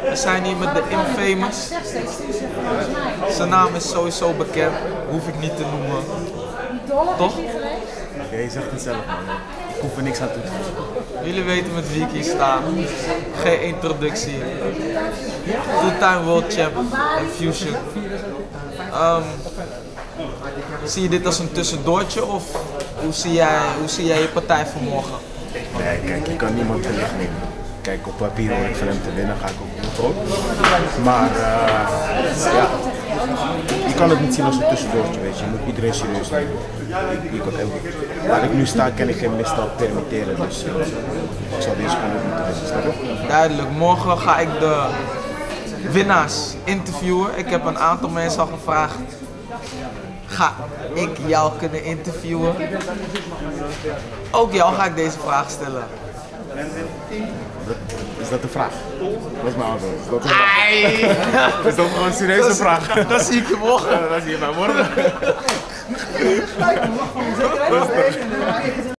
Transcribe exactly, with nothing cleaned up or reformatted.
We zijn hier met de Infamous. Zijn naam is sowieso bekend, hoef ik niet te noemen. Toch? Ja, je zegt het zelf, man. Ik hoef er niks aan toe te voegen. Jullie weten met wie ik hier sta. Geen introductie. Two-time world champ en Fusion. Um, zie je dit als een tussendoortje of hoe zie jij, hoe zie jij je partij van morgen? Nee, kijk, je kan niemand te licht nemen. Kijk, op papier hoor ik van hem te winnen, ga ik ook niet op. Maar uh, ja, je kan het niet zien als een tussendoortje, weet je. Je moet iedereen serieus nemen. Ik, ik, ik, waar ik nu sta, kan ik hem meestal permitteren, dus uh, ik zal deze gewoon ook moeten winnen, snap je? Duidelijk, morgen ga ik de winnaars interviewen. Ik heb een aantal mensen al gevraagd. Ga ik jou kunnen interviewen? Ook jou ga ik deze vraag stellen. Dat, is dat de vraag? Dat is mijn antwoord. Is dat, een... is dat gewoon een serieuze vraag? Dat zie ik je morgen. Ja, dat zie je mij morgen.